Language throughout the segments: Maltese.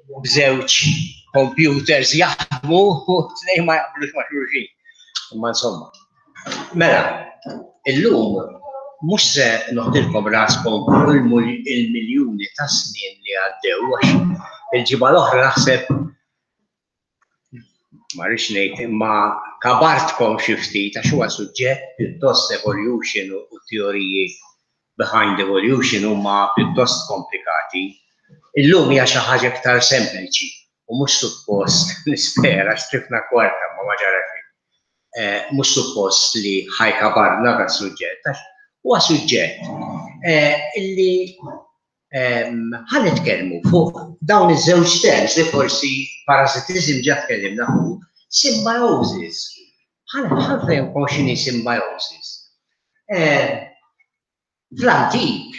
b'żewġ computers jaħdmu u tnejn ma jaqblux ma' xulxin. Imma insomma. Mela, illum mhux se noħdilkom raskom il-miljuni ta' snin li għaddew għax il-ġimgħa l-oħra naħseb ma rridx ngħid imma kabartkom xi ftit għax huwa suġġett pjuttost evolution u teoriji behind evolution huma pjuttost komplikati. Illum hija xi ħaġa iktar sempliċi u mhux suppost nispera x'tifna kwarta ma ġara xejn. Mhux suppost li ħajkabarna tas-suġġett għax huwa suġġett illi ħanitkellmu fuq dawn iż-żewġ terms li forsi parasitizm ġa tkellimna fuq symbiosis. Ħanfehmkom x'inhi symbiosis. Fl-antik,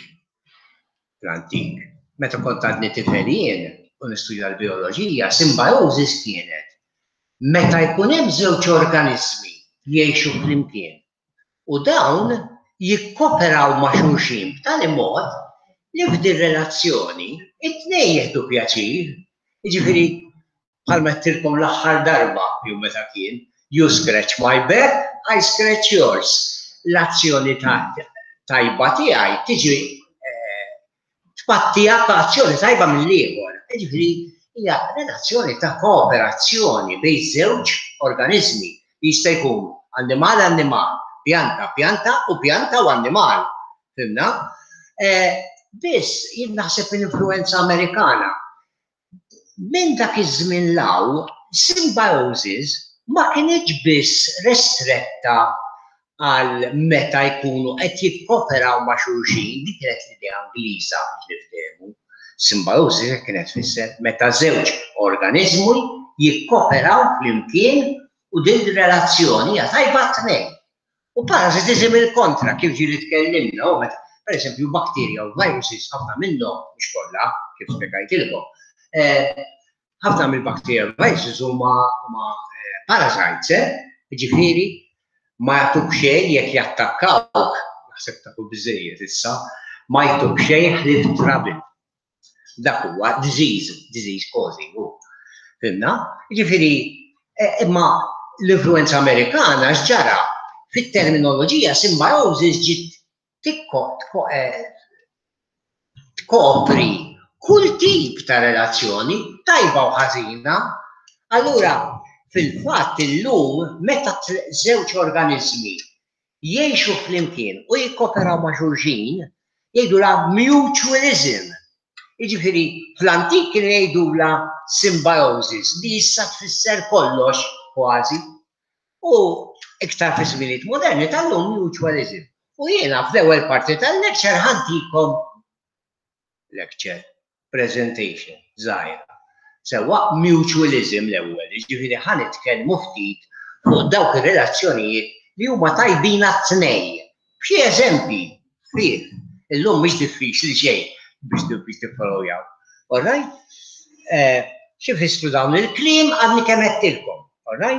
meta kont għadni tifel jien u nistudja l-bioloġija, symbiosis kienet meta jkun hemm żewġ organizmi li jgħixu flimkien u dawn jikkoperaw ma' xulxin b'tali mod li f'din relazzjoni it-tnejn jieħdu pjaċir. Jiġifieri bħalma qedtilkom l-aħħar darba jew meta kien you scratch my back, I scratch yours. L-azzjoni tajba tiegħi tiġi tpattija b'azzjoni tajba mill-ieħor. Jiġifieri hija relazzjoni ta' kooperazzjoni bejn żewġ organizmi li jista' jkunu annimal, pjanta u pjanta u annimal. Fimna? Biss jien naħseb l-influenza Amerikana. Minn dak iż-żmien law, symbiosis ma kienx biss restretta għal meta jkunu qed jikkoperaw ma' xulxin, dik kienet l-idea Ingliża biex niftehmu. Symbiosis kienet tfisser meta żewġ organizmi jikkoperaw flimkien u din ir-relazzjoni hija tajba t-tnejn. U parasitizm il-kontra kif ġieli tkellimna u meta pereżempju bakterja u viruses ħafna minnhom mhux kollha kif spjegajtilkom. Ħafna mill-bakterja u viruses huma parasites, jiġifieri ma jagħtuk xejn jekk jattakkawk, naħseb tafu biżżejjed issa, ma jagħtuk xejn ħlief trabil. Dak huwa disease causing. Fimna? Jiġifieri imma l-influenza Amerikana x'ġara fit-terminoloġija symbiosis ġiet tkopri kull tip ta' relazzjoni tajba u ħażina. Allura fil-fatt illum meta żewġ organizmi jgħixu flimkien u jikkoperaw ma' xulxin jgħidulha mutualism. Jiġifieri fl-antik kienu jgħidulha symbiosis li issa tfisser kollox kważi u iktar fi żminijiet moderni tal-lum mutualism. U jiena fl-ewwel parti tal-lecture ħantikom lecture presentation żgħira. Sewwa mutualism l-ewwel, jiġifieri ħanitkellmu ftit fuq dawk ir-relazzjonijiet li huma tajbin għat-tnejn. B'xi eżempji fih, illum mhix diffiċli xejn biex tiffollowjaw. All right? Xi fissru dawn il-kliem għadni kemm qedtilkom. All right?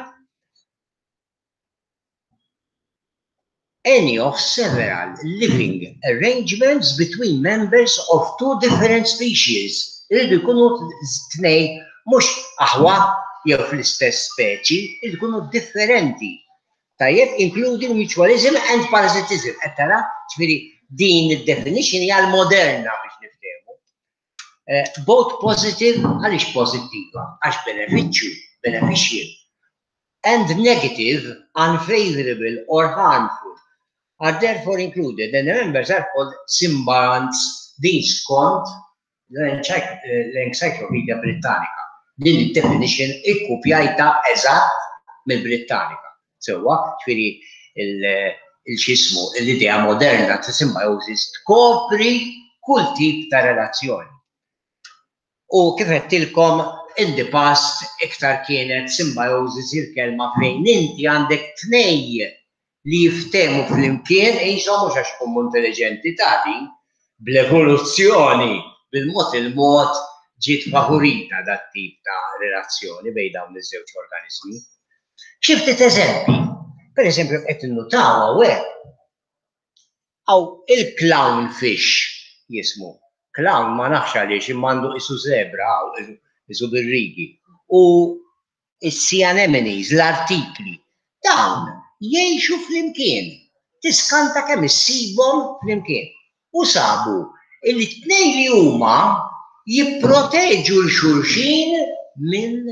Any of several living arrangements between members of two different species. Irridu jkunu tnejn mhux aħwa jew fl-istess speċi, irridu jkunu differenti. Tajjeb, including mutualism and parasitism. Qed tara, ġifieri din id-definition hija l-moderna biex niftehmu. Both positive, għaliex pożittiva, għax beneficial, and negative, unfavorable or harmful, are therefore included, and the members are called symbionts. Din skont l-Encyclopedia Britannica. Din id-definition ikkupjajta eżatt mill-Britannica. Sewwa, ġifieri il-xismu, l-idea moderna ta' symbiosis tkopri kull tip ta' relazzjoni. U kif qedtilkom in the past iktar kienet symbiosis il-kelma fejn inti għandek tnejn li jiftehmu flimkien ishom mhux għax huma intelligenti ta' din, bl-evoluzzjoni, bil-mod il-mod ġiet favorita dat tip ta' relazzjoni bejn dawn iż-żewġ organizmi. Xi ftit eżempji, pereżempju qed innutaw hawnhekk. Hawn il-clownfish jismu. Clown ma nafx għaliex imma għandu isu zebra, superrigi, u is-sea anemones, l-artikli, dawn jgħixu flimkien. Tiskanta kemm issibhom flimkien. U sabu il-tnejn li huma jipproteġu l-xulxin minn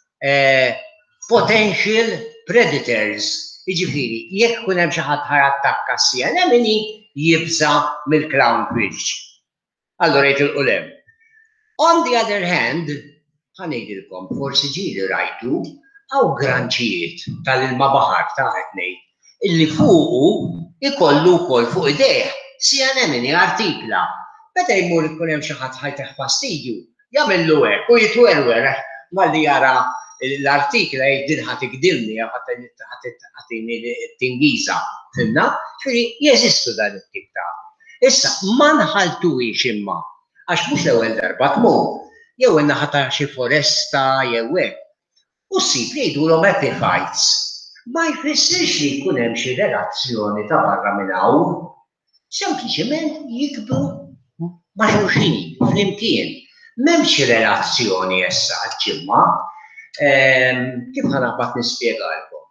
potential predators. Jiġifieri, jekk kun hemm xi ħadd ħajattakka s-sea anemone jibża mill-clownfish. Allura jitilqu lem. On the other hand, ħanejdilkom, forsi ġieli rajtu, hawn granċijiet tal-ilma baħar ta' qed ngħid, illi fuqu ikollu wkoll fuq idejh sea anemone artikla. Meta jmur ikun hemm xi ħadd ħajteħ fastidju, jagħmillu hekk u jitwerwer malli jara l-artikla jgħid ħadd ikdilni ħatini t-tingiża. Fimna? Ġifieri jeżistu dan it-tip ta'. Issa ma nħaltuhiex imma għax mhux l-ewwel darba tmur, jew in-naħa ta' xi foresta jew hekk. U ssib li jgħidulhom epiphytes. Ma jfissirx li jkun hemm xi relazzjoni ta' barra minn hawn, sempliċement jikbru ma' xulxin flimkien. M'hemmx relazzjoni issa ċimma. Kif ħanaqbad nispjegalkom?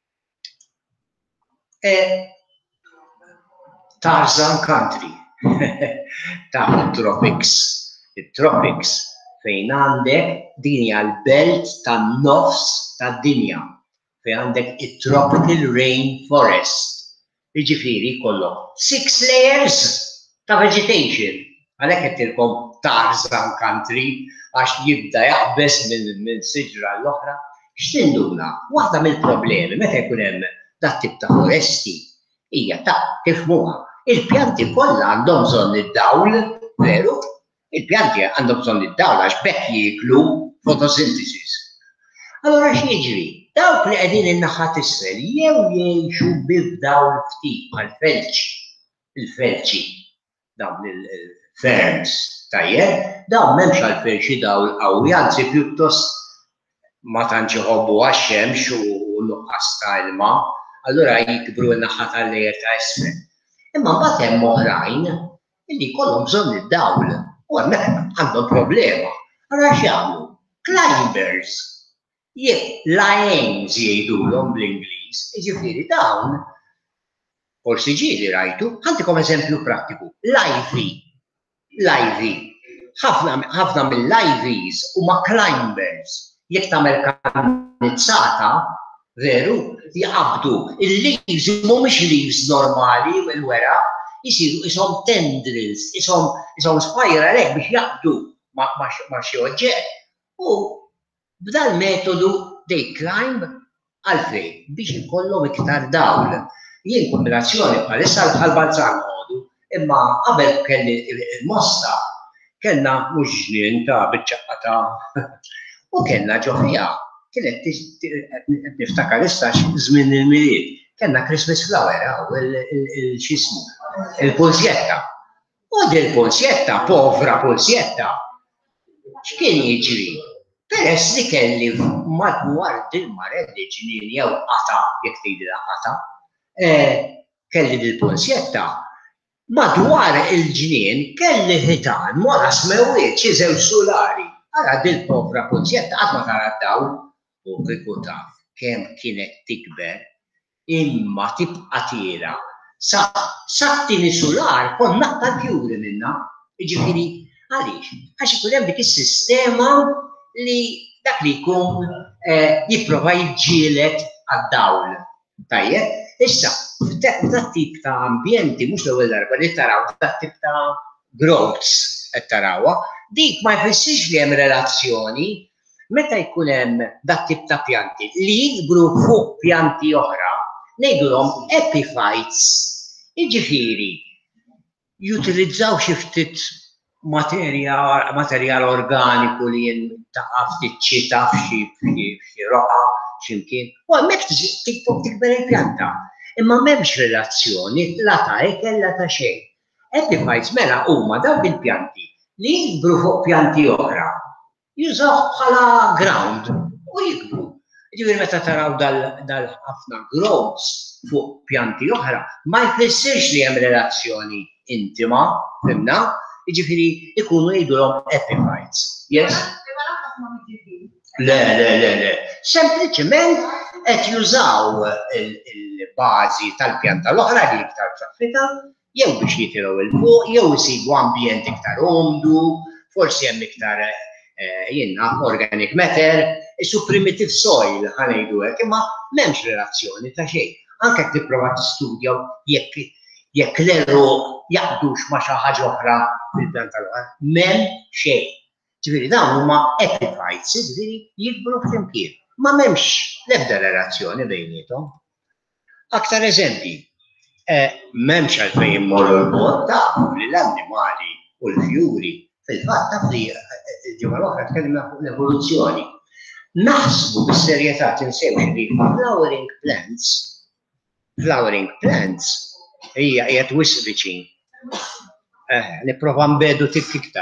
Tarzan country ta' tropics. Il-tropics fejn għandek din hija l-belt tan-nofs tad-dinja. Fejn għandek it-tropical rainforest. Jiġifieri jkollok 6 layers ta' vegetation. Għalhekk qedtilkom Tarzan country għax jibda jaqbes minn siġra l-oħra. X'tinduna? Waħda mill-problemi meta jkun hemm dat tip ta' foresti hija ta' tifhmuha. Il-pjanti kollha għandhom bżonn id-dawl, veru? Il-pjanti għandhom bżonn id-dawl għax bekk jieklu photosynthesis. Allora x'jiġri? Dawk li qegħdin in-naħa t'isfel jew jgħixu bil-dawl ftit bħal-felċi. Il-felċi dawn il-ferns tajjeb, dawn m'hemmx għalfejn xi dawl qawwi, anzi pjuttost ma tantx iħobbu għax-xemx u nuqqas ta' ilma, allura jikbru n-naħa tal-lejjer ta' isfel. Imma mbagħad hemm oħrajn li jkollhom bżonn id-dawl u hemmhekk għandhom problema. Allura x'jagħmlu? Climbers. Lions jgħidulhom bl-Ingliż, jiġifieri dawn forsi ġieli rajtu, ħantikom eżempju prattiku. L-ivy. Ħafna mill-ivies huma climbers. Jekk tagħmel kannizzata, veru, jaqbdu. Il-leaves mhumiex leaves normali l-wera, jisiru ishom tendrils, ishom spajra hekk biex jaqbdu ma' xi oġġett. U b'dan metodu they climb għalfejn biex ikollhom iktar dawl. Jien kombinazzjoni bħalissa l-balzan għodu, imma qabel kelli il-mosta, kellna mhux ġnien ta' biċċaqqa u kellna ġoħija, kienet niftakar issa żmien il-milied, kellna Christmas flower x'ismu, il-pulsjetta. U il-pulsjetta, povra pulsjetta, x'kien jiġri? Peress li kelli madwar dil-marelli ġnien jew qata, jekk tgħidilha qata, kelli dil-pulsjetta, madwar il-ġnien kelli ħitan, mora smewiet xi żewġ solari. Ara dil-povra pulsjetta qatt ma tara d-dawl u kieku taf kemm kienet tikber imma tibqa' tiela. Sa tieni solar konna tal-fjuri minnha. Jiġifieri għaliex? Għax ikun hemm dik is-sistema li dak li jkun jipprova jiġġieled għad-dawl. Tajjeb? Issa, dat tip ta' ambjenti, mhux l-ewwel darba li taraw dat tip ta' growths qed tarawha, dik ma jfissirx li hemm relazzjoni meta jkun hemm dat tip ta' pjanti li jikbru fuq pjanti oħra, ngħidulhom epiphytes. Jiġifieri jutilizzaw xi ftit materjal organiku li jintaqa' ftit ċita f'xi roqa x'imkien. U hemmhekk tikber il-pjanta. Imma m'hemmx relazzjoni la ta' ekel la ta' xejn. Epiphytes mela huma dawk il-pjanti li jikbru fuq pjanti oħra. Jużaw bħala ground u jikbru. Ġifieri meta taraw dal-ħafna growths fuq pjanti oħra, ma jfissirx li hemm relazzjoni intima, fimna? Jiġifieri ikunu jgħidulhom epiphytes. Yes? Le. Sempliċement qed jużaw il-bażi tal-pjanta l-oħra li iktar traffita, jew biex jitilgħu il-fuq, jew isibu ambjent iktar omdu, forsi hemm iktar organic matter, isu primitive soil ħanejdu hekk, imma m'hemmx relazzjoni ta' xejn. Anke tipprova tistudja jekk l-eru jaqdux ma' xi ħaġa oħra fil-pjanta l-oħra, m'hemm xejn. Ġifieri dawn huma epiphytes, ġifieri jikbru flimkien. Ma m'hemmx l-ebda relazzjoni bejniethom. Aktar eżempji, m'hemmx għalfejn immorru l-bot tafu li l-annimali u l-fjuri fil-fatt taf li ġimgħa l-oħra tkellimna fuq l-evoluzzjoni. Naħsbu bis-serjetà tinsewx li flowering plants hija twist viċin. Nipprova nbedu tik iktar.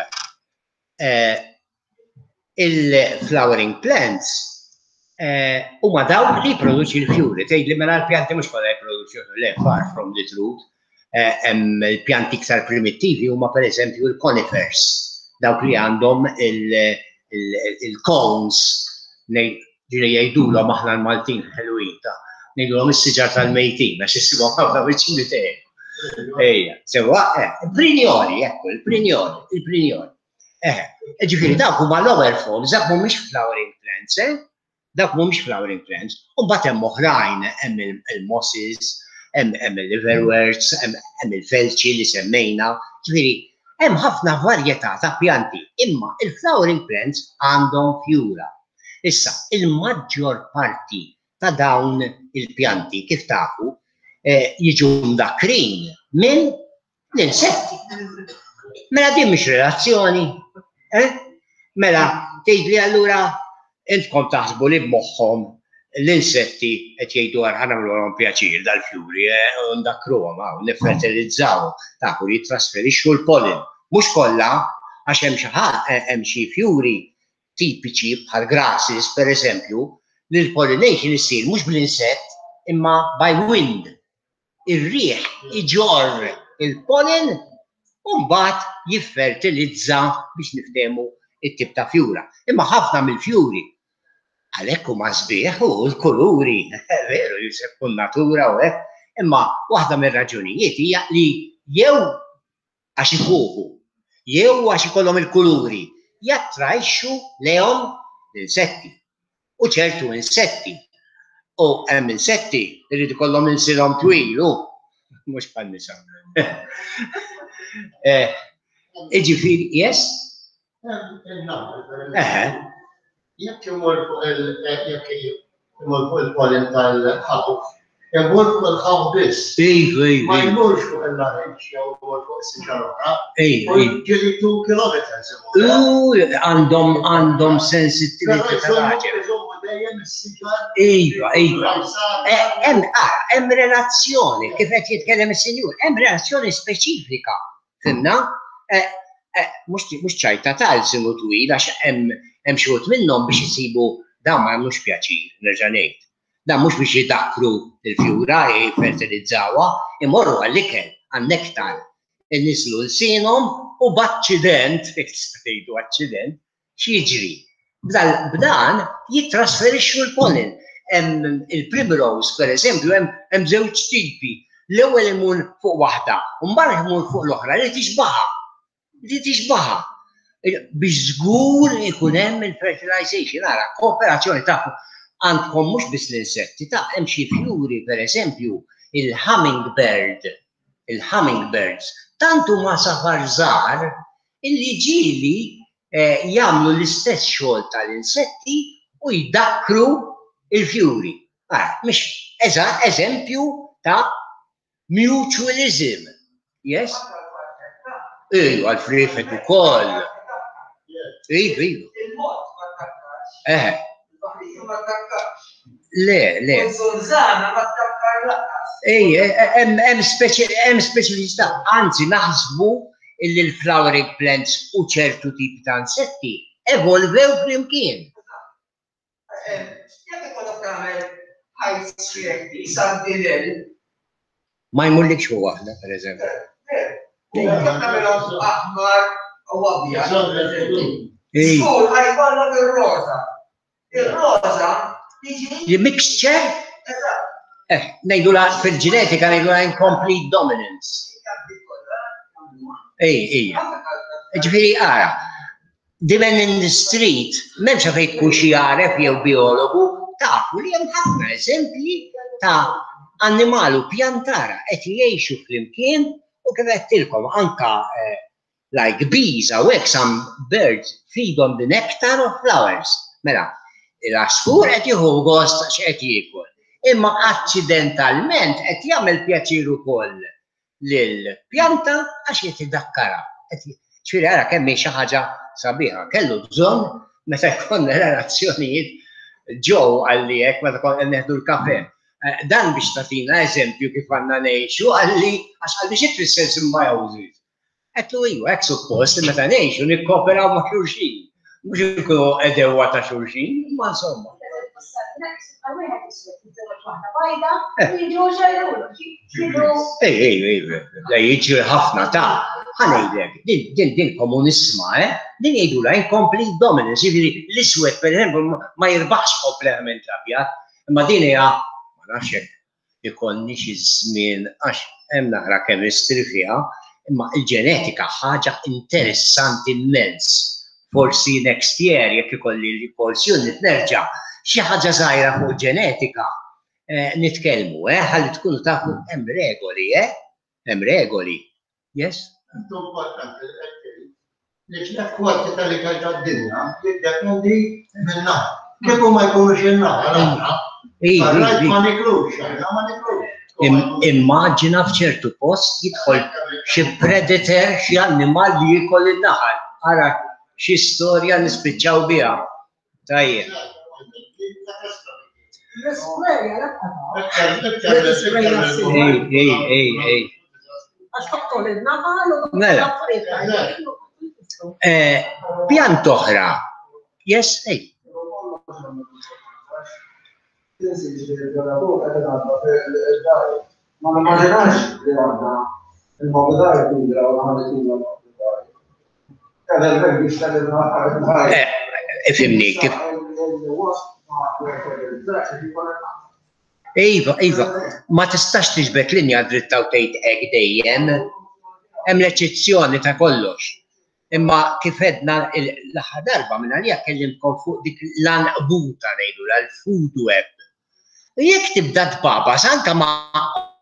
Il-flowering plants huma dawk li jipproduċi l-fjuri. Tgħid li mela l-pjanti mhux kollha jipproduċu, le, far from the truth. Hemm il-pjanti iktar primittivi huma pereżempju l-conifers, dawk li għandhom il-cones, ġiri jgħidulhom aħna l-Maltin ħelwin ta' ngħidulhom is-siġar tal-mejtin għax isibhom ħafna viċini tiegħek. Ejja, sewa, il-prinjoni, ecco, il-prinjoni. Ġifieri dawk huma lower forms, dak mhumiex flowering plants, dak mhumiex flowering plants. U mbagħad hemm oħrajn, hemm il-mosses, hemm il-liverworts, hemm il-felċi li semmejna. Ġifieri hemm ħafna varjetà ta' pjanti, imma il-flowering plants għandhom fjura. Issa, il-maġġor parti ta' dawn il-pjanti kif tafu jiġu mdakrin minn l-insetti. Mela din mhix relazzjoni. Mela tgħidli allura intkom taħsbu li b'moħħhom l-insetti qed jgħidu ħanagħmluhom pjaċir dal-fjuri u ndakruhom hawn niffertilizzaw tafu li jittrasferixxu l-pollen. Mhux kollha għax hemm xi fjuri tipiċi bħal grasses pereżempju li l-pollination issir mhux bl-insett imma by wind. Ir-riħ iġorr il-pollen u mbagħad jiffertilizza biex niftehmu it-tip ta' fjura. Imma ħafna mill-fjuri għalhekk huma sbieħ u l-kuluri, veru jisebbu n-natura u hekk, imma waħda mir-raġunijiet hija li jew għax ifuħu, jew għax ikollhom il-kuluri jattrajxxu lejhom l-insetti. U ċertu insetti. U hemm insetti li jrid ikollhom insilhom twil, mhux bħan-nisa. Jiġifieri, yes? Jekk imur fuq il-pollen tal-ħawf, imur fuq il-ħawf biss. Ma jmurx fuq il-lareġġ jew imur fuq is-siġar oħra. Ġieli 2 kilometers imur. Għandhom sensittività tal-ħaġa. Iva. Hemm relazzjoni, kif qed jitkellem is-Sinjur, hemm relazzjoni speċifika. Fimna? Mhux ċajta tal-simu twil għax hemm xi wħud minnhom biex isibu dawn ma jagħmlux pjaċir, nerġa' ngħid. Dan mhux biex jidakkru l-fjura jiffertilizzawha, imorru għall-ikel, għan-nektar. Innislu l-sinhom u b'aċċident, jekk tista' tgħidu aċċident, x'jiġri? B'dan jittrasferixxu l-pollen. Il-primrose, pereżempju, hemm żewġ tipi. L-ewwel imur fuq waħda, u mbagħad imur fuq l-oħra li tixbaħha. Biex żgur ikun hemm il-fertilization, ara, kooperazzjoni tafu għandkom mhux biss l-insetti, ta' hemm xi fjuri pereżempju il-hummingbirds, tant huma safar żgħar illi ġieli jagħmlu l-istess xogħol tal-insetti u jdakkru il-fjuri. Mhix eżempju ta' mutualism. Yes? Ejju, għal-frifet ukoll. Ejju. Le. Hemm speċjalista, anzi naħsbu illi l-flowering plants u ċertu tipi ta' insetti evolvew flimkien. Ma jmullikx fuq waħda, pereżempju. Xhur ħajkollok ir-rosa. Ir-rosa The mixture? Ngħidula fil-ġenetika ngħidula incomplete dominance. Ġifieri ara, dimen in the street, m'hemmx fejn tkun xi jaref jew biologu, tafu li hemm ħafna eżempji ta' annimalu pjantara qed jgħixu flimkien u kif qedtilkom anka like bees or some birds feed on the nectar of flowers. Mela, l-asfur qed jieħu gost x'qed jiekol. Imma accidentalment qed jagħmel pjaċir ukoll lill-pjanta għax qed idakkara. Ċifieri ara kemm hi xi ħaġa sabiħa, kellu bżonn meta jkollna relazzjonijiet ġew għalli hekk meta konna neħdu l-kafè. Dan biex tagħtina eżempju kif għandna ngħixu għalli għax għalli xi tfisser symbiosis. Qedtu iva hekk suppost li meta ngħixu nikkooperaw ma' xulxin. Mhux inkunu edewa ta' xulxin, imma insomma. Jiġri ħafna ta' ħanejdlek, din komunisma, din jgħidula incomplete dominance, jiġifieri l-iswed pereżempju ma jirbaħx kompletament l-abjad, imma din hija ma nafx hekk ikollni xi żmien għax hemm naqra chemistry fiha, imma l-ġenetika ħaġa interessanti immens. Forsi next year jekk ikolli l-korsi u nerġa' xi ħaġa żgħira fuq ġenetika nitkellmu, ħalli tkunu tafu hemm regoli, hemm regoli. Yes? Importanti li l-kwantità li kellha d-dinja jiddependi mill-naħa. Kif ma jkunux in-naħa, ma niklux, ma niklux. Immaġina f'ċertu post jidħol xi predator, xi annimal li jikol in-naħal. Ara xi storja nispiċċaw biha. Tajjeb. Pjant oħra. Yes, Fimni kif. Iva, ma tistax tiġbed linja dritta u tgħid hekk dejjem. Hemm l-eċezzjoni ta' kollox. Imma kif edna l-aħħar darba minn għalija kellimkom fuq dik l-anqbuta ngħidula l-food web. Jekk tibda tbabas anke ma'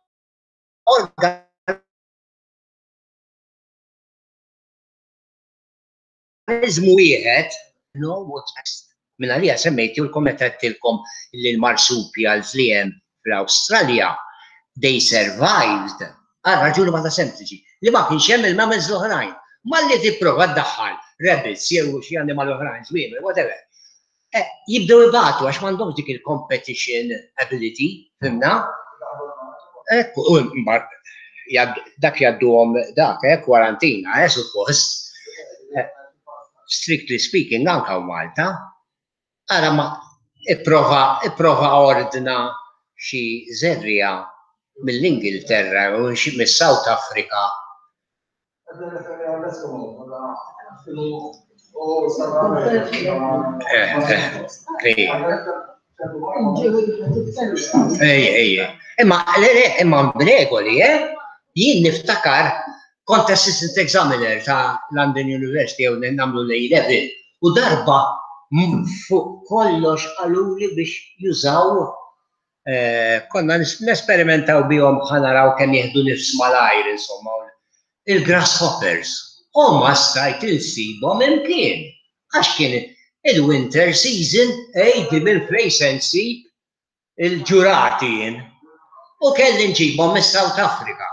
organizmu wieħed, no what's next. Minn għalija semmejtilkom meta għedtilkom li l-marsupials li hemm fl-Awstralja, they survived. Raġuni waħda sempliċi, li ma kienx hemm il-mammals l-oħrajn. Malli tipprova ddaħħal rabbits jew xi animal oħrajn, żwiemel, whatever. Jibdew ibatu għax m'għandhomx dik il-competition ability, fimna? Dak jgħadduhom dak, kwarantina, suppost. Strictly speaking, anka Malta, ara ma ipprova ordna xi żerrija mill-Ingilterra u mis-South Africa. Imma regoli, jien niftakar kont assistant examiner ta' London University u nagħmlu l-A-level u darba fuq kollox għaluli biex jużaw konna nesperimentaw bihom ħanaraw kemm jieħdu nifs mal-ajr insomma il-grasshoppers. U ma stajt insibhom imkien għax kien il-winter season ejdi bil-flejs nsib il-ġuratin u kelli nġibhom mis-South Africa.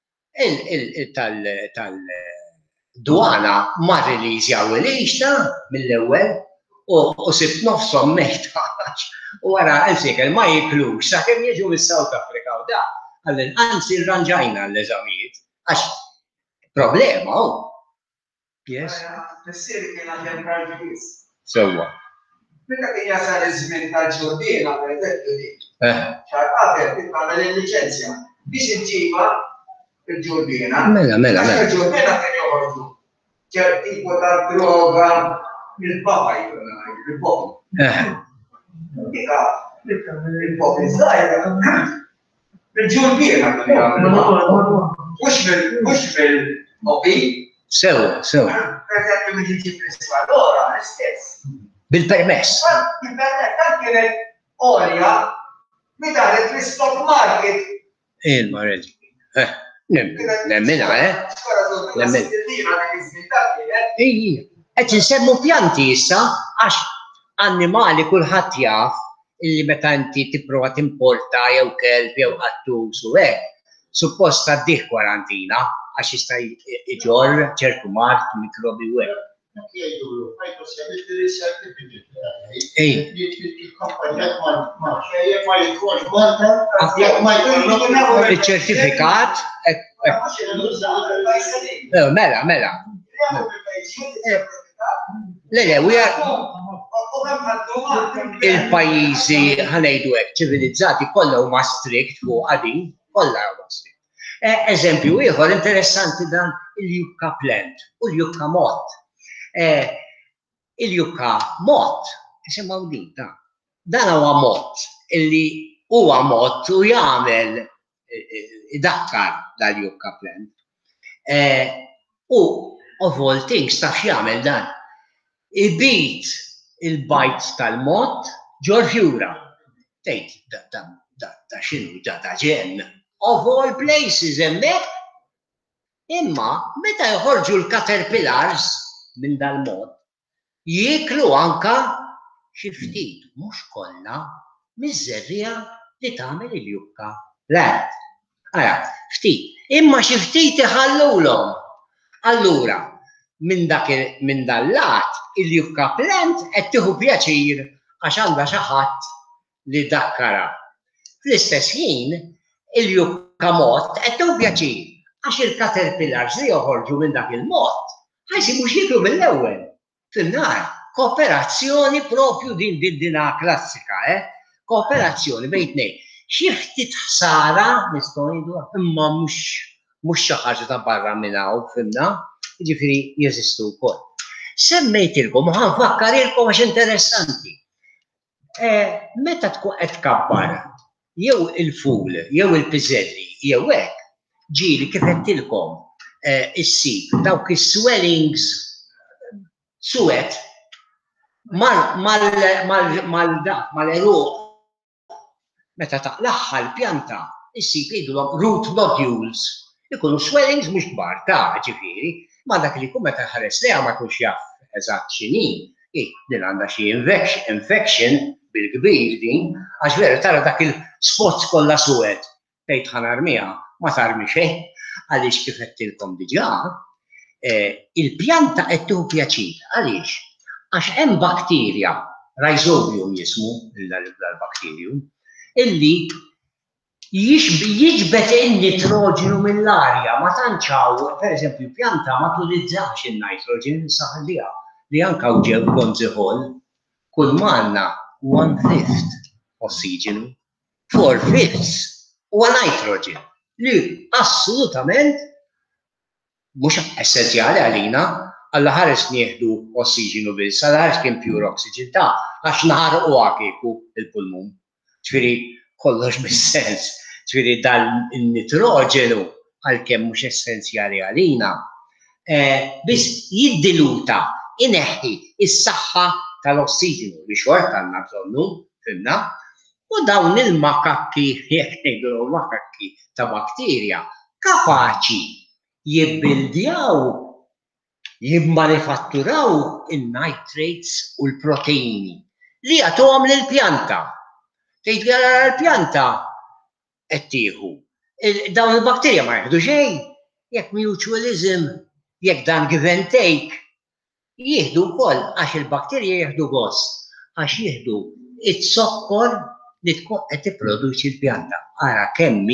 Tal-dwana marri li jizjaw il-ixta mill-ewwel u sibt nofshom meħta u wara għal ma jiklux sakemm jiġu mis-South Africa u da għallin anzi rranġajna l-eżamijiet għax problema u. Yes? Missieri kien għandhem raġunijiet. Sewwa. Meta kien jasal iż-żmien tal-ġurdina pereżempju li. Xarqater titgħamel il-liċenzja biex inġiba il-ġurdina. Mela. Il-ġurdina kien joħorġu ċert tipo ta' droga il-papa il-papa. Il-papa iż-żgħira. Bil-ġurbina mhux bil-obi. Sew. Bil-permess. Il-permess tal kienet olja mi daret l-stock market. Il-marriġ. Nemmina, Qed insemmu pjanti issa għax annimali kulħadd jaf illi meta inti tipprova timporta jew kelb jew qattus u hekk, suppost għaddih kwarantina għax jista' iġorr ċertu mart, mikrobi u hekk. Il-ċertifikat mela. Il-pajjiżi ħanejdu hekk ċivilizzati kollha huma strikt fuq għadin, kollha huma strikt. Eżempju ieħor interessanti dan il-yucca plant u l-yucca mott. Il-yucca mott, isimgħu din dan huwa mott illi huwa mott u jagħmel idakkar dal-yucca plant. U of all things taf jagħmel dan. Ibit il-bajt tal-mott ġor fjura. Tgħid da x'inhu da ġenn. Of all places hemmhekk. Imma meta joħorġu l-caterpillars minn dal-mod, jieklu anka xi ftit, mhux kollha, miż-żerriegħa li tagħmel il-yucca plant. Ftit. Imma xi ftit iħallulhom. Allura, minn dal-lat, il-yucca plant qed tieħu pjaċir għax għandha xi ħadd li dakkara. Fl-istess ħin, il-yucca mott qed tieħu pjaċir għax il-caterpillars li joħorġu minn dak il-mott ħajsibu x'jiklu mill-ewwel. Fin-nar, kooperazzjoni propju dinha klassika, kooperazzjoni bejn tnejn. Xi ftit ħsara nistgħu ngħidu imma mhux xi ħaġa ta' barra minn hawn fimna, jiġifieri jeżistu wkoll. Semmejtilkom u ħanfakkarilkom għax interessanti. Meta tkun qed tkabbar jew il-ful, jew il-piżelli, jew hekk, ġieli kif qedtilkom issib dawk is-swellings suwed mal-eruq meta taqlaħħa l-pjanta issib jgħidulhom root nodules ikunu swellings mhux kbar ġifieri ma dak li jkun meta ħares lejha ma jkunx jaf eżatt x'inhi din għandha xi infection bil-kbir din għax vera tara dak il-spots kollha suwed tgħid ħanarmiha ma tarmi xejn għaliex kif qedtilkom diġà il-pjanta qed tieħu pjaċir għaliex għax hemm bakterja rhizobium jismu l-bakterjum illi jiġbed in-nitroġenu mill-arja ma tantx hawn pereżempju pjanta ma tulizzax in-nitroġen saħħliha li anke ġew konżihol kull ma għandna 1/5 ossiġenu 4/5 huwa nitrogen li assolutament mhux essenzjali għalina alla ħares nieħdu ossiġenu biss, alla ħares kien pure oxygen għax naħarqu kieku il-pulmun. Ġifieri kollox bis-sens. Ġifieri dal-nitroġenu għalkemm mhux essenzjali għalina biss jiddiluta ineħħi is-saħħa tal-ossiġenu li xort għandna bżonnu, fimna, u dawn il-makakki, jekk ngħidu makakki ta' bakterja, kapaċi jibbildjaw, jimmanifatturaw il-nitrates u l-proteini li għatuhom lill-pjanta. Tgħid jara l-pjanta qed tieħu. Dawn il-bakterja ma jieħdu xejn, jekk mutualism, jekk dan give and take, jieħdu wkoll għax il-bakterja jieħdu gost, għax jieħdu it-sokkor li tkun qed tipproduċi l-pjanta. Ara kemm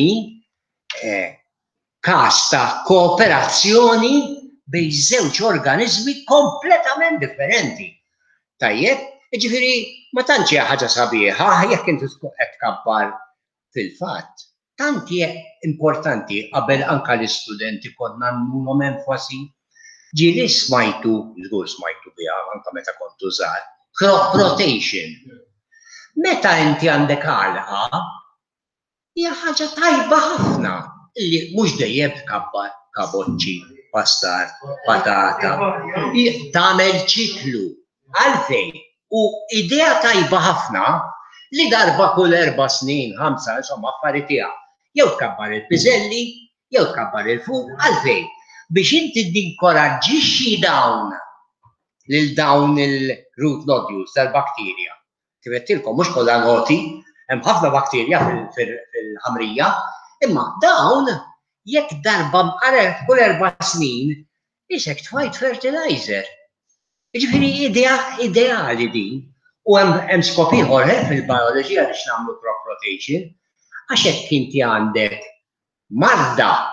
każ ta' kooperazzjoni bejn żewġ organizmi kompletament differenti. Tajjeb, jiġifieri ma tantx hija ħaġa sabiħa jekk inti tkun qed tkabbar fil-fatt. Tant hija importanti qabel anke l-istudenti konna nagħmluhom enfasi ġili smajtu, żgur smajtu biha anke meta kontu żgħar, crop rotation. Meta inti għandek għalqa, hija ħaġa tajba ħafna li mhux dejjem tkabbar kaboċċi, pastar, patata, tagħmel ċiklu għalfejn. U idea tajba ħafna li darba kull 4 snin, 5, insomma affarijiet tiegħek. Jew tkabbar il-piżelli, jew tkabbar il-fuq, għalfejn. Biex inti tinkoraġġixxi dawn lil dawn il-root nodules tal-bakterja. Kifettilkom mhux kollha noti, hemm ħafna bakterja fil-ħamrija, imma dawn jekk darba kull 4 snin isek tfajt fertilizer. Jiġifieri ideali din. U hemm skop ieħor fil-bioloġija biex nagħmlu crop rotation, għax hekk inti għandek marda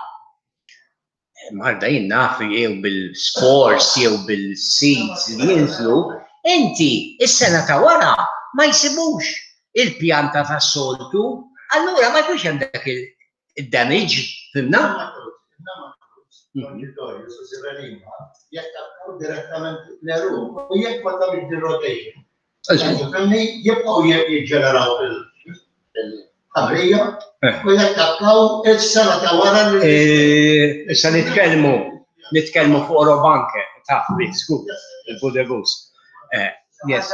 jien naf jew bil-spores jew bil-seeds li jinżlu, inti is-sena ta' wara ma jsibux il-pjanta tas-soltu, allura ma jkunx hemm dak id-damage, fimna? U jekk ma tagħmel rotation. Jibqgħu jiġġeneraw il-ħamrija u jattakkaw is-sena ta' wara. Issa nitkellmu fuq robanke ta' bisku, il-budebus. Yes.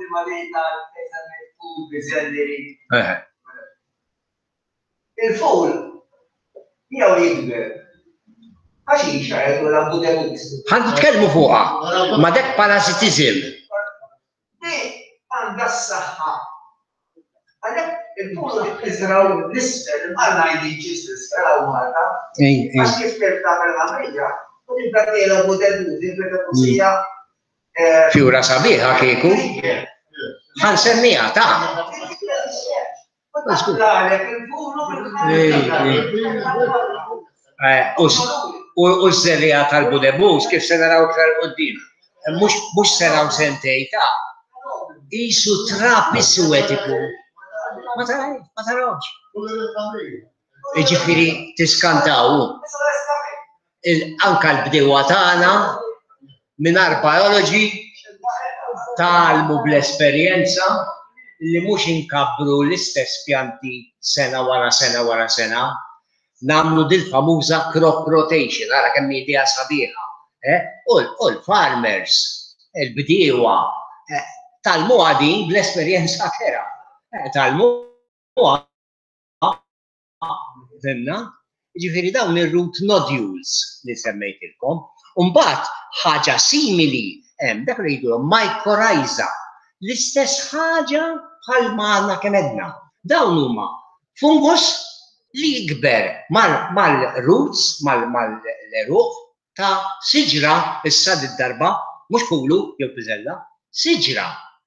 Il-fol jew jikber. Għaxixa jgħidu la budebus. Ħan titkellmu fuqha, ma dak parasitizm. Għanda s-saħħa. Għalek il-fol jizraw l-isfel, għanna jdiġis l-isfel għalta. Għax kif tertamel ħamrija, u il-batela budebus, il-budebusija. Fjura sabiħa kieku. Għan semmija ta' u s-serija tal-budebus kif se naraw tal-qoddim. Mux se naraw sentej ta' jisu trap iswetiku. Ma tarawx. Ġifiri tiskantaw. Anka l-bdewa tagħna minar biology talmu bl-esperjenza li mhux inkabru l-istess pjanti sena wara sena wara sena, namlu dil-famuża crop rotation, ara kemm idea sabiħa. U l-farmers, il-bdiewa, talmu għadin bl-esperjenza kera. Talmu għadinna, ġifiri dawn il-root nodules li semmejtilkom, mbagħad ħaġa simili hemm dak li jgħidu mycorrhiza, l-istess ħaġa bħal magħna kemm edna. Dawn huma fungus li jikber mal-roots, mal-eruq ta' siġra issa darba, mhux fulu jew piżella, siġra.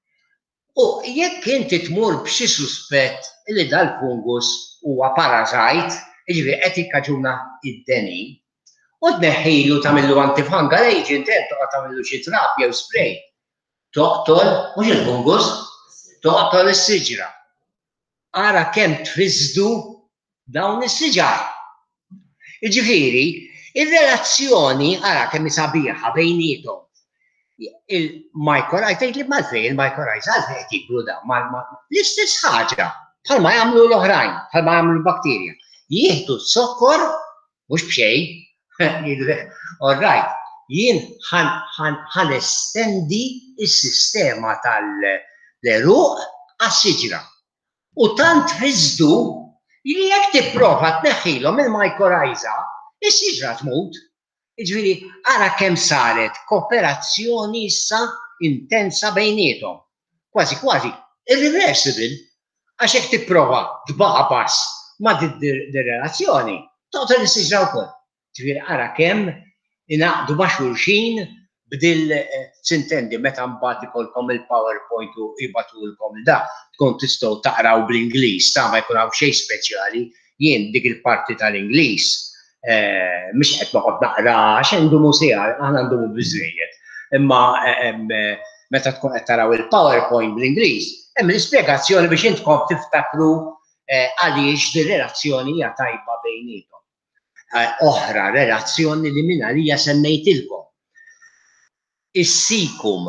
U jekk inti tmur b'xi suspett li dal-fungus huwa parasite, jiġifieri qed jikkaġuna id-deni, u tneħħilu tagħmillu antifungal agent, toqgħod tagħmillu xi trap jew spray. Toqtol, mhux il-fungus, toqtol is-siġra. Ara kemm tfiżdu dawn is-siġar. Jiġifieri, ir-relazzjoni ara kemm sabiħa bejniethom. Il-mycorrhiza, tgħid li malfejn il-mycorrhiza għalfejn qed jikbru dawn l-istess ħaġa bħalma jagħmlu l-oħrajn, bħalma jagħmlu l-bakterja. Jieħdu s-sokkor mhux b'xejn. All right, jien ħan estendi is-sistema tal-eruq għas-siġra. U tant ħizdu li jekk tipprova tneħħilhom il-mycorrhiza, is-siġra tmut. Jiġifieri ara kemm saret kooperazzjoni issa intensa bejniethom. Kważi kważi irreversible għax hekk tipprova tbaqbas ma' dir-relazzjoni, toqtol is-siġra wkoll. Ġifieri ara kemm inaqdu ma' xulxin bdil sintendi meta mbagħad ikolkom il-PowerPoint u jibatulkom da tkun tistgħu taqraw bl-Ingliż ta' ma jkun hawn xejn speċjali, jien dik il-parti tal-Ingliż mhux qed noqgħod naqra għax indumu sija, aħna ndumu biżżejjed. Imma meta tkun qed taraw il-PowerPoint bl-Ingliż, hemm l-ispjegazzjoni biex intkom tiftakru għaliex dir-relazzjoni hija tajba bejniethom. Oħra relazzjoni li minn għalija semmejtilkom. is-sikum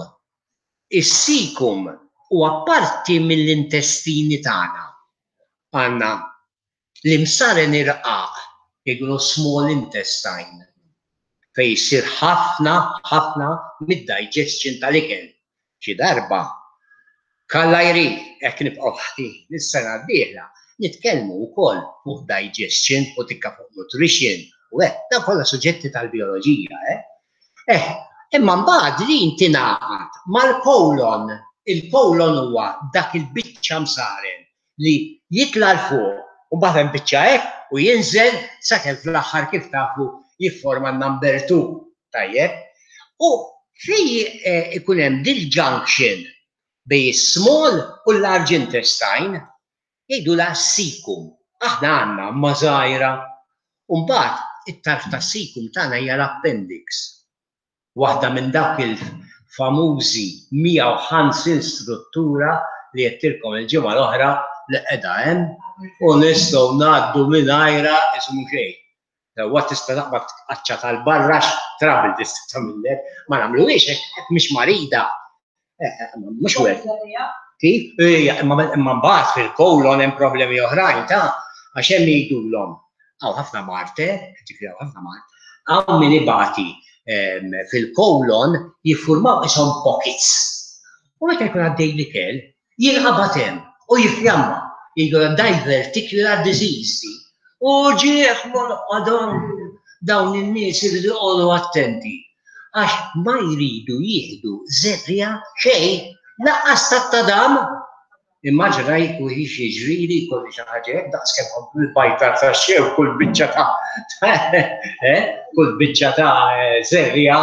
u apparti mill-intestini tagħna għandna l-imsaren irqaq jgħidu small intestine fejn jsir ħafna mid-digestion tal-ikel. Xi darba Kalla jrid hekk nibqgħu ħatin is-sena d-dieħla nitkellmu wkoll fuq digestion u tikka fuq nutrition u hekk dan kollha suġġetti tal-bioloġija, imma mbagħad li inti ngħaqad mal-kolon, il-kolon huwa dak il-biċċa msaren li jitla l fuq u mbagħad hemm biċċa hekk u jinżel sakemm fl-aħħar kif tafu jifforma number 2, tajjeb. U fejn ikun hemm dil-junction bej is-small u l-large intestine jgħidu la sikum. Aħna għandna ma żgħira u mbagħad it-tarf tas-sikum tagħna hija l-appendix. Waħda minn dak il-famużi 150 struttura li jettilkom il-ġimgħa l-oħra li qiegħda hemm u nistgħu ngħaddu mingħajrha ismu xejn. Wat tista' taqbad qaċċa tal-barra trouble tista' tagħmilek, ma nagħmluhiex hekk mhix marida. Mhux hekk. Kif? Imma mbagħad fil-kolon hemm problemi oħrajn għax hemm jgħidulhom hawn ħafna marte, tifhim ħafna mart, hawn min ibati fil-kolon jiffurmaw ishom pockets. U meta jkun għaddej l-ikel jinqabad hemm u jiffjamma jgħidu diverticular disease. U ġieħ dawn in-nies iridu jqogħdu attenti għax ma jridu jieħdu żerrja xejn laqqas tat-tadam. Immaġina jkun jiġri jkolli xi ħaġa hekk daqskemm il-bajtar tax-xew kull biċċa ta' żerrja.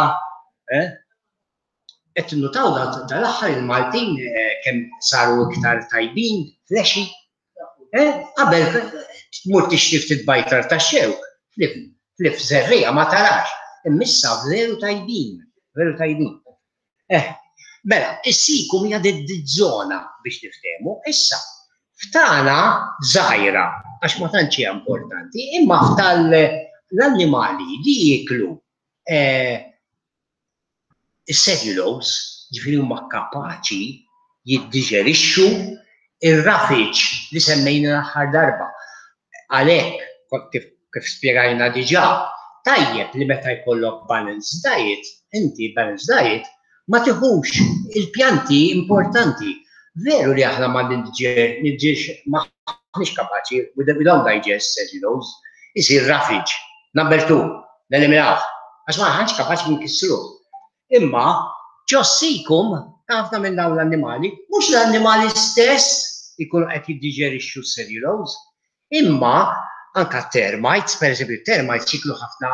Qed nutaw dal-aħħar il-Maltin kemm saru iktar tajbin, flexi. Qabel tmur tixtri ftit bajtar tax-xew, flif żerrija ma tarax. Immissa veru tajbin, veru tajbin. Mela, is-sikum hija żona biex niftehmu, issa ftana żgħira għax ma tantx hija importanti, imma ftal l-annimali li jieklu is-cellulose, ġifieri huma kapaċi jiddiġerixxu ir-rafiġ li semmejna l-aħħar darba. Għalhekk kif spjegajna diġà, tajjeb li meta jkollok balanced diet, inti balanced diet ma tieħux il-pjanti importanti. Veru li aħna ma maħniex kapaċi, we don't digest cellulose, isir rafiġ. Number 2, neliminawh, għax ma ħanx kapaċi nkissruh. Imma ġossikum ħafna minn dawn l-annimali, mhux l-annimali stess ikunu qed jiddiġerixxu cellulose, imma anka termites, per eżempju, termites jiklu ħafna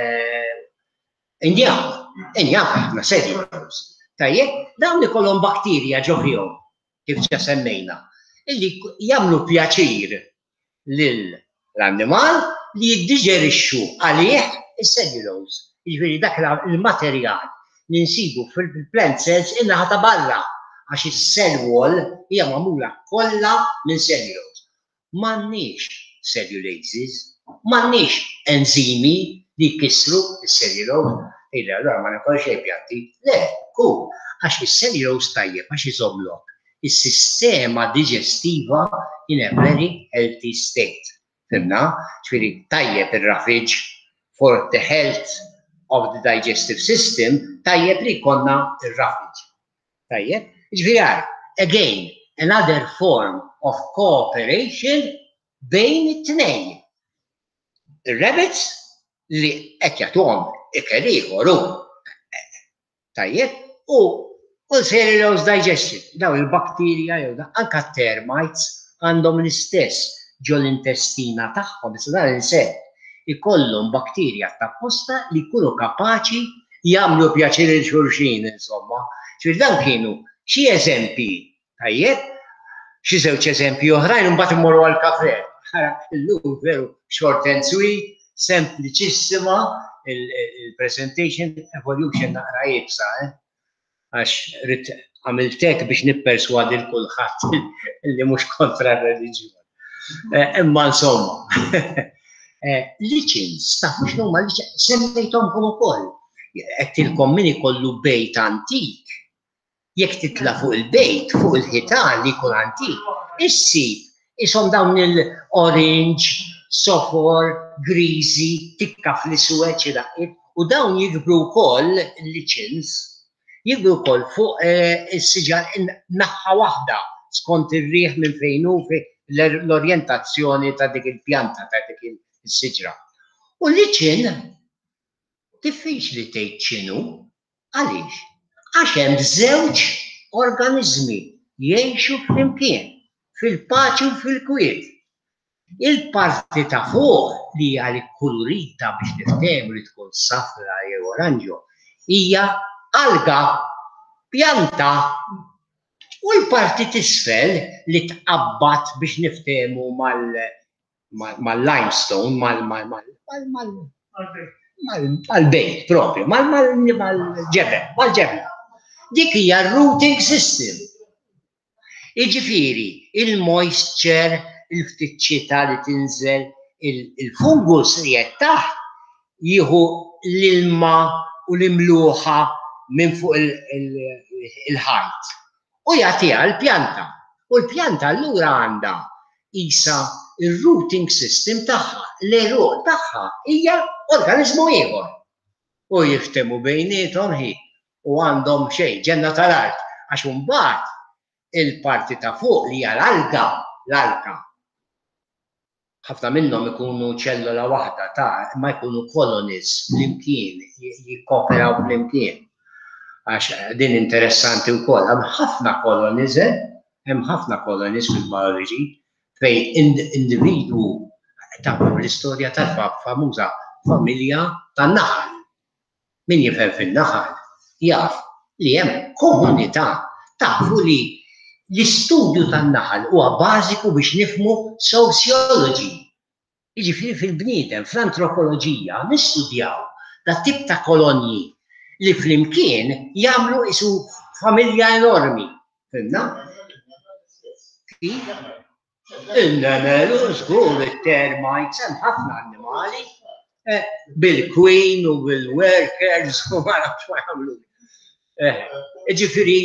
injam ħafna cellulose. Tajjeb, dawn ikollhom bakterja ġo fihom, kif ġa semmejna, illi jagħmlu pjaċir lill-annimal li jiddiġerixxu għalih is-cellulose. Jiġifieri dak il-materjal li nsibu fil-plant cells in-naħa ta' barra għax is-cell wall hija magħmula kollha minn cellulose. M'għandniex cellulases, m'għandniex enzimi li jkissru is-cellulose. Allora ma nkollx xejn pjanti. Le, għax is-cellulose tajjeb għax iżommlok is-sistema digestiva in a very healthy state. Fimna? Ġifieri tajjeb ir-rafiġ for the health of the digestive system, tajjeb li jkollna ir-rafiġ. Tajjeb? Ġifieri again, another form of cooperation bejn it-tnejn. Ir-rabbits li qed jagħtuhom ikel ieħor tajjeb u cellulose digestion, daw il-bakterja jew anke termites għandhom l-istess ġo l-intestina tagħhom, issa dan insett ikollhom bakterja tapposta li jkunu kapaċi jagħmlu pjaċir il xulxin insomma. Ġifieri dawn kienu xi eżempji tajjeb, xi żewġ eżempji oħrajn u mbagħad immorru għall-kafè. Illum veru short and sweet, sempliċissima il-presentation evolution naqra jibsa, għax rrit għamiltek biex nipperswadi l-kulħadd li mhux kontra r-reliġjon. Imma insomma, lichens, taf mhux huma semmejthomkom ukoll. għettilkom min ikollu bejt antik. Jekk titla fuq il-bejt, fuq il-ħitan li jkun antik, issib isom dawn il-orange, sofor, greasy, tikka fl-iswed ċidaqqiet, u dawn jikbru wkoll liċins, jikbru wkoll fuq is-siġar naħħa waħda skont ir-riħ minn fejn hu l-orjentazzjoni ta' dik il-pjanta ta' dik il-siġra. U liċin diffiċli tgħid x'inhu, għaliex? Għax hemm żewġ organiżmi jgħixu flimkien, fil-paċi u fil-kwiet. Il-parti ta' fuq li hija kolorita biex niftehmu li tkun safra jew oranġo hija alga, pjanta, u l-parti t'isfel li tqabbat biex niftehmu mal-limestone, mal-bejt propju, mal-ġebel. Dik hija rooting system. Jiġifieri, il-moisture, il-ftit ċita li tinżel, il-fungus li qed taħt jieħu l-ilma u l-imluħa minn fuq il-ħajt. U jagħtiha l-pjanta. U l-pjanta allura għandha isa il-rooting system tagħha, l-eruq tagħha hija organizmu ieħor. U jiftemu bejniethom u għandhom xejn ġenna tal-art għax imbagħad il-parti ta' fuq li hija l-alga. Ħafna minnhom ikunu ċellola waħda ta' ma jkunu colonies flimkien, jikkoperaw flimkien. Għax din interessanti wkoll, hemm ħafna colonies fil-biology fejn individwu tagħmlu l-istorja tal-famuża familja tan-naħal. Min jifhem fin-naħal jaf li hemm komunità tafu li l-istudju tan-naħal huwa bażiku biex nifhmu sociology. Jiġifieri fil-bniedem, fl-antropoloġija nistudjaw dat-tip ta' kolonji li flimkien jagħmlu isu familja enormi. Fimna? Il-nemel u żgur it-termites hemm ħafna annimali bil-queen u bil-workers u ma nafx ma jagħmlu. Ġifieri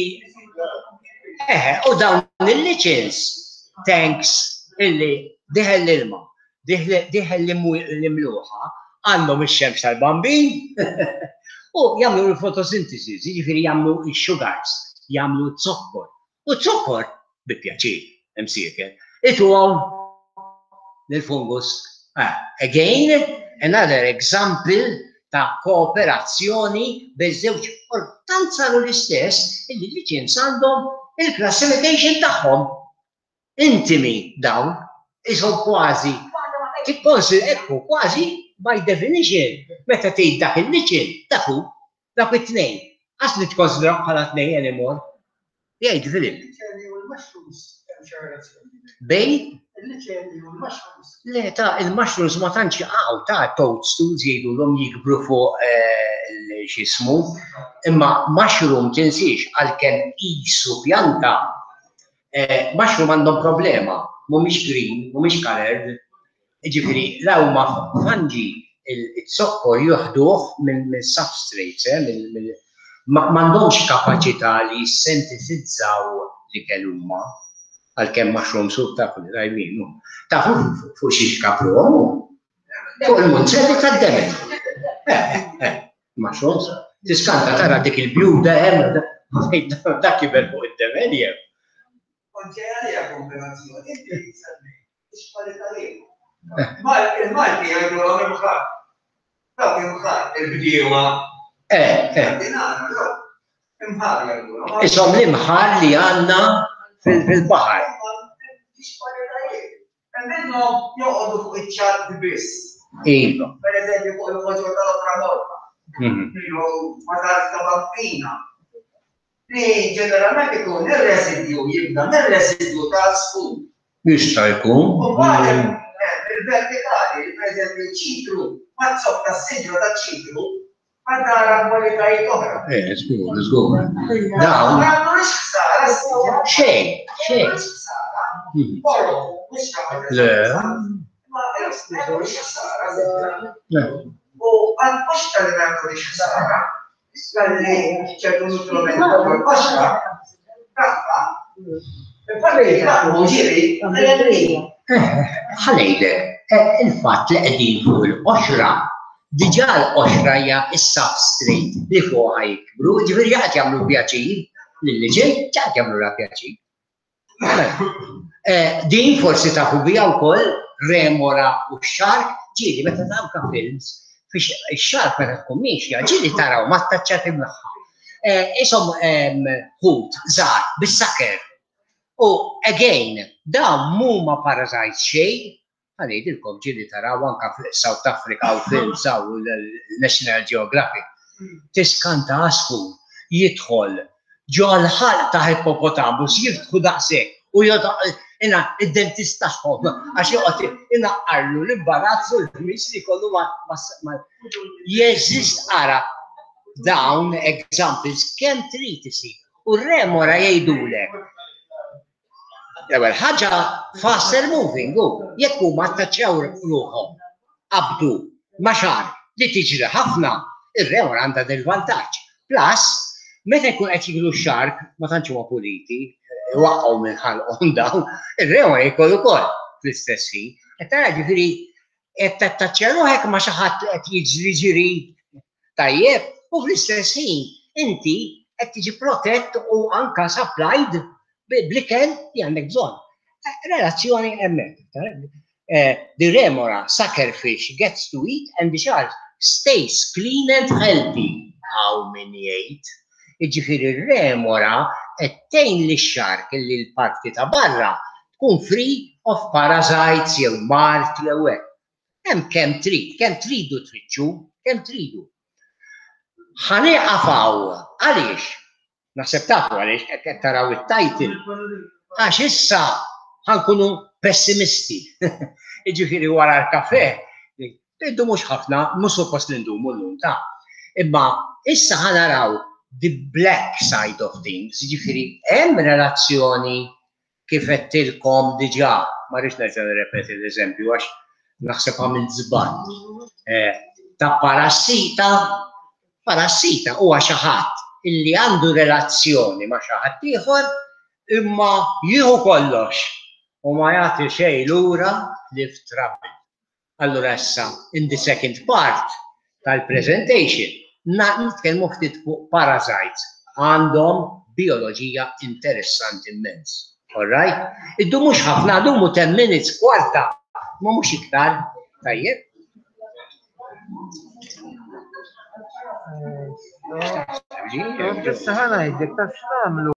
u dawn il-liċens tanks illi diħel l-ilma, diħel l-imluħa għandhom ix-xemx tal-bambin u jagħmlu l-photosynthesis, jiġifieri jagħmlu x-sugars, jagħmlu t-zokkor. U t-zokkor bi pjaċir, hemm siekel. Ituhom lill-fungus. Again, another example ta' kooperazzjoni bejn żewġ tant saru l-istess illi liċens għandhom il-classification tagħhom intimi dawn ishom kważi ekku kważi by definition meta tgħid dak il-liċen dak it-tnejn għax li tkonsidra bħala tnejn anymore. Jgħid Filip. Bejn le ta' il-mushrooms ma tantx jaqgħu ta' toadstools jgħidulhom jikbru fuq x'ismu, imma mushroom tinsiex għalkemm qisu pjanta, mushroom għandhom problema, mhumiex green, mhumiex colored, jiġifieri la huma fungi il-zokkor jieħduh mill-substrates, m'għandhomx kapaċità li jissentetizzaw l-ikel huma. Għalkemm mushroom soup tafu li rajmin. Tafu fuq xi xkapruhom? Fuq il-munzelli tad-demel. Mushrooms. Tiskanta tara dik il-bjuda hemm dak kiber fuq id-demel jew. Konċerja kombinazzjoni. Il-Malti jgħidulhom il-bħar. Dak il-bħar, il-bdiewa. Imħar jgħidulhom. Ishom l-imħar li għandna fil-baħar. Minnhom joqogħdu fuq iċ-ċart biss. Iva. Pereżempju fuq il-moġor tal-Otramorfa. Ma ta' Bampina. Li ġeneralment ikun ir-residju jibda mir-residju ta' sfud. Jista' jkun. U mbagħad il-vertikali, pereżempju ċiklu, ma tsob tas-siġra taċ-ċiklu, ma tara kwalitajiet oħra. Żgur. Dawn. Ma għandux ħsara xejn. Le. Ma għandux ħsara. U għandux tal-għandux ħsara. Skalli ċertu nutriment għal qoxra. Taffa. Fallejla, muġiri, ħalejle, il-fat li qegħdin fuq il-qoxra, diġà l-qoxra hija s-substrate li fuqha jikbru, ġifieri qed jagħmlu pjaċir lil ġej, ċaħt jagħmlu pjaċir. Din forsi tafu biha wkoll remora u x-xark, ġieli meta tagħmlu films, fiex ix-xark meta tkun mixja, ġieli taraw ma taċċat imnaħħa. Isom ħut żgħar bis-saker. U again, dawn mhuma parasites xejn, ħanejdilkom ġieli taraw anke f'South Africa u films u l-National Geographic. Tiskanta asfur, jidħol ġo l-ħalq ta' hippopotamus jiftħu daqshekk u id-dentist tagħhom għax joqgħod inaqqarlu l-imbarazz u l-ħmis li kollu ma jeżist ara dawn examples kemm trid isir. U r-remora jgħidulek. Ewwel ħaġa faster moving jekk huma attaċċjaw ruħhom qabdu ma' xar li tiġri ħafna, ir-remora għandha del vantaġġ. Plus, meta jkun qed jiglu x-xark ma tantx huma puliti, waqgħu minn ħalqhom dawn, ir-remora jkollu wkoll fl-istess ħin. Qed tara ġifieri qed tattaċċja ruħek ma' xi ħadd qed jiġri tajjeb u fl-istess ħin inti qed tiġi protett u anke supplied bl-ikel li għandek bżonn. Relazzjoni hemmhekk. The remora suckerfish gets to eat and the shark stays clean and healthy. How many jgħid? Jiġifieri r-remora qed tgħin lix-xark li l-parti ta' barra tkun free of parasites jew mart jew hekk. Hemm kemm tridu tfittxu, kemm tridu. Ħanieqafaw għaliex? Naħseb tafu għaliex qed taraw it-title. Għax issa ħankunu pessimisti. Jiġifieri wara l-kafè, iddu mhux ħafna, mhux suppost li ndumu llum ta'. Imma issa ħanaraw the black side of things, jiġifieri hemm relazzjoni kif qedtilkom diġà, ma rridx nerġa' nirrepeti l-eżempju għax naħseb għamilt żball. Ta' parassita huwa xi ħadd illi għandu relazzjoni ma' xi ħadd ieħor imma jieħu kollox u ma jagħti xejn lura li f'trouble. Allura issa in the second part tal-presentation nitkellmu ftit fuq parasites għandhom bioloġija interessanti immens. All right? Iddu mhux ħafna, dumu 10 minutes kwarta, ma mhux iktar. Tajjeb? Issa ħana jgħidlek taf x'nagħmlu.